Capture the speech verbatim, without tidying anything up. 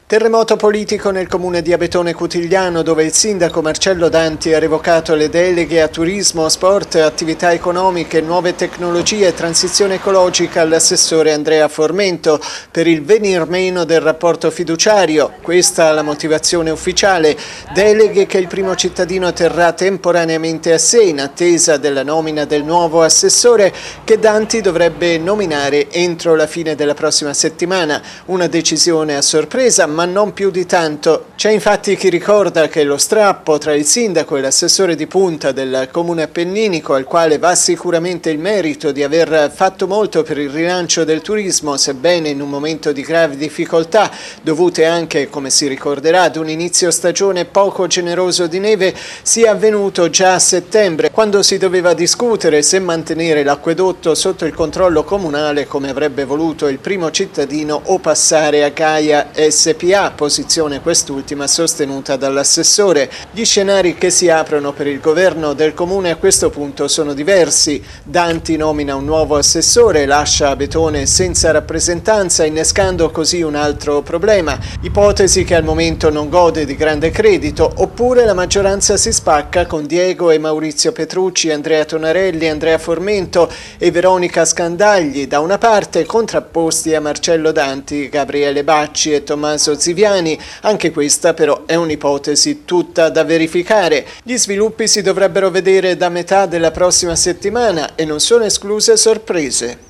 Terremoto politico nel comune di Abetone Cutigliano, dove il sindaco Marcello Danti ha revocato le deleghe a turismo, sport, attività economiche, nuove tecnologie e transizione ecologica all'assessore Andrea Formento per il venir meno del rapporto fiduciario. Questa la motivazione ufficiale. Deleghe che il primo cittadino terrà temporaneamente a sé in attesa della nomina del nuovo assessore che Danti dovrebbe nominare entro la fine della prossima settimana. Una decisione a sorpresa, ma non più di tanto. C'è infatti chi ricorda che lo strappo tra il sindaco e l'assessore di punta del comune appenninico, al quale va sicuramente il merito di aver fatto molto per il rilancio del turismo, sebbene in un momento di gravi difficoltà dovute anche, come si ricorderà, ad un inizio stagione poco generoso di neve, sia avvenuto già a settembre, quando si doveva discutere se mantenere l'acquedotto sotto il controllo comunale come avrebbe voluto il primo cittadino o passare a Gaia S P A, posizione quest'ultima sostenuta dall'assessore. Gli scenari che si aprono per il governo del comune a questo punto sono diversi. Danti nomina un nuovo assessore, lascia Abetone senza rappresentanza, innescando così un altro problema. Ipotesi che al momento non gode di grande credito, oppure la maggioranza si spacca con Diego e Maurizio Petrucci, Andrea Tonarelli, Andrea Formento e Veronica Scandagli da una parte, contrapposti a Marcello Danti, Gabriele Bacci e Tommaso Ziviani. Anche questa però è un'ipotesi tutta da verificare. Gli sviluppi si dovrebbero vedere da metà della prossima settimana e non sono escluse sorprese.